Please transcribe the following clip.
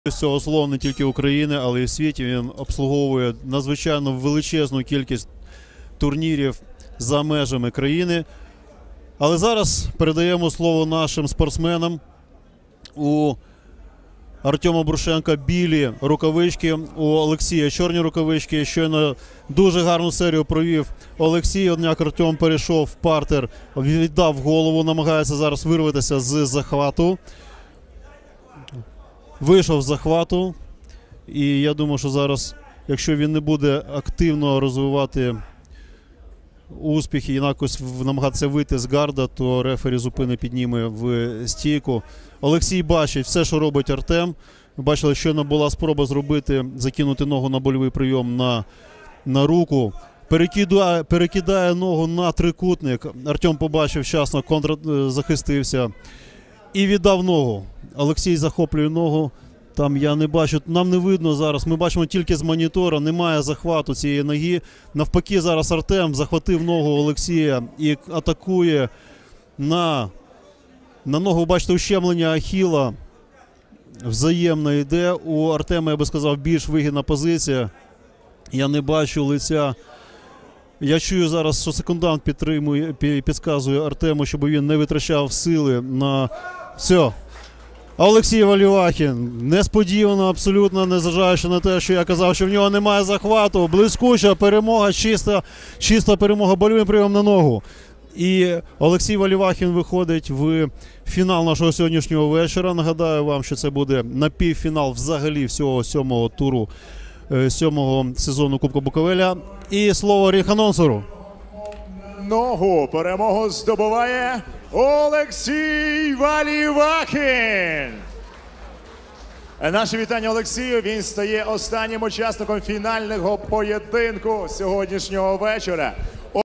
З цього слова не тільки України, але й в світі. Він обслуговує надзвичайно величезну кількість турнірів за межами країни. Але зараз передаємо слово нашим спортсменам. У Артема Брушенка білі рукавички, у Олексія чорні рукавички. Щойно дуже гарну серію провів Олексій. Однак Артем перейшов в партер, віддав голову, намагається зараз вирватися з захвату. Вийшов з захвату, і я думаю, що зараз, якщо він не буде активно розвивати успіхи і якось намагатися вийти з гарда, то рефері зупини підніме в стійку. Олексій бачить все, що робить Артем. Ви бачили, щойно була спроба зробити, закинути ногу на больовий прийом на руку. Перекидає ногу на трикутник. Артем побачив вчасно, захистився і віддав ногу. Олексій захоплює ногу. Там я не бачу, нам не видно зараз. Ми бачимо тільки з монітора, немає захвату цієї ноги. Навпаки, зараз Артем захватив ногу Олексія і атакує на ногу. Бачите, ущемлення ахіла взаємно йде. У Артема, я би сказав, більш вигідна позиція. Я не бачу лиця. Я чую зараз, що секундант підказує Артему, щоб він не витрачав сили на все. А Олексій Валівахін, несподівано, абсолютно, незважаючи на те, що я казав, що в нього немає захвату, блискуча перемога, чиста перемога больовим прийомом на ногу. І Олексій Валівахін виходить в фінал нашого сьогоднішнього вечора. Нагадаю вам, що це буде напівфінал взагалі всього сьомого туру, сьомого сезону Кубка Буковеля. І слово рінг-анонсеру. Ногу перемогу здобуває Олексій Валівахін. Наше вітання Олексію. Він стає останнім учасником фінального поєдинку сьогоднішнього вечора.